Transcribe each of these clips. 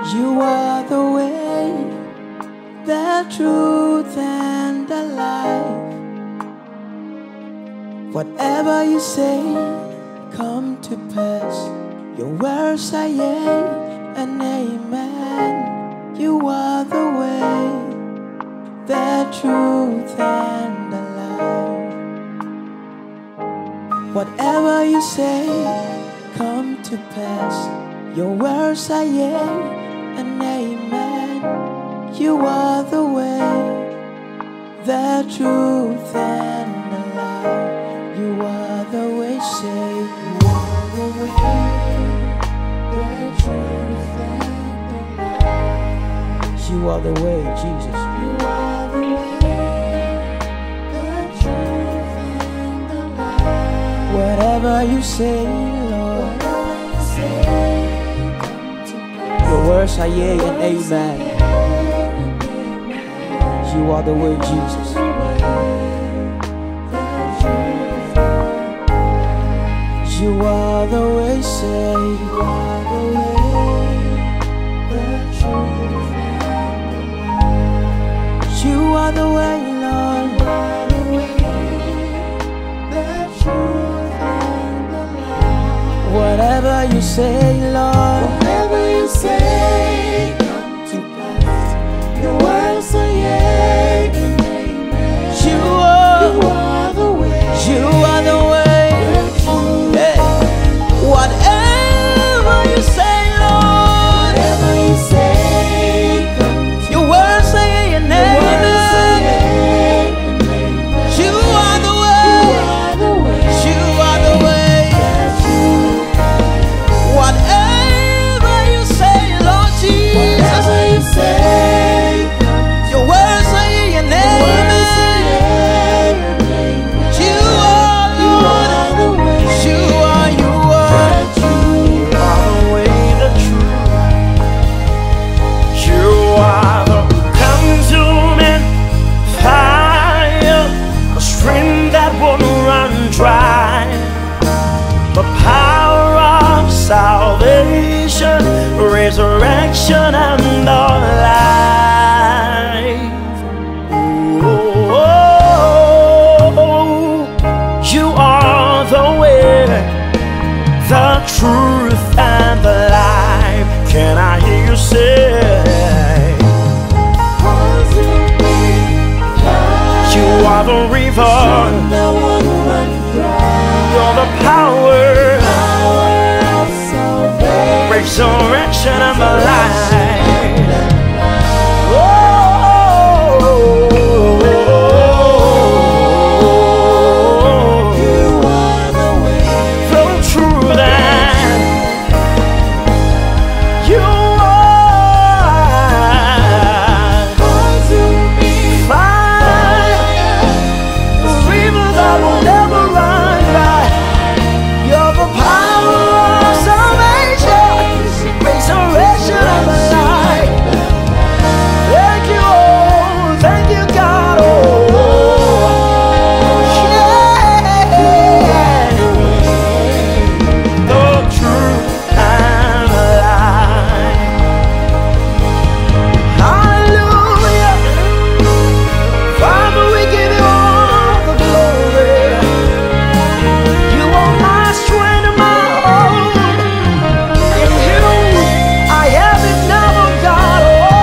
You are the way, the truth, and the life. Whatever you say, come to pass. Your words are yea and amen. You are the way, the truth, and the life. Whatever you say, come to pass. Your words are yea and amen. You are the way, the truth, and the life. You are the way, say you are the way, the truth, and the life. You are the way, Jesus. You are the way, the truth, and the life. Whatever you say, Lord, your words are yea and amen. You are the way, Jesus. You are the way, say you are the way, the truth, and the life. You are the way, Lord. You are the way, the truth, and the life. Whatever you say, Lord, whatever you say, come to pass. Your words are yea and amen. You are the way. You are the way. Whatever you say, Lord, whatever you say, your words say and amen. You are the way. You are the way. Whatever you say, Lord Jesus, whatever you say, your words say and amen. You are the way. You are. Dry. The power of salvation, resurrection, and the life. Oh, you are the way, the truth, and the life. Can I hear you say? You are the river. You're the power of salvation, resurrection, and the life. Oh, you are the way, the truth, and you are consuming fire, the river that will never run dry. You're the power of salvation, resurrection, and the life. Thank you, God. Oh, yeah. The truth and the life. Hallelujah. Father, we give you all the glory. You are my strength and my hope. In you I have enough of God.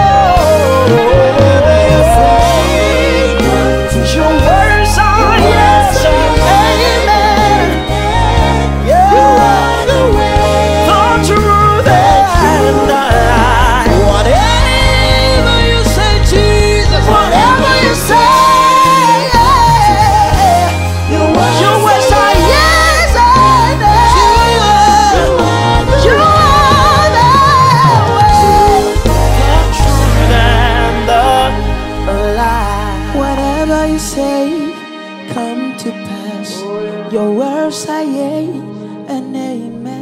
Your words are yes and amen. Yeah. You are the way, the truth, and the life. Whatever you say, Jesus, whatever you say, your words are yes and amen. You are the way, the truth, and the life. whatever you say, come to pass. Your words are yea and amen.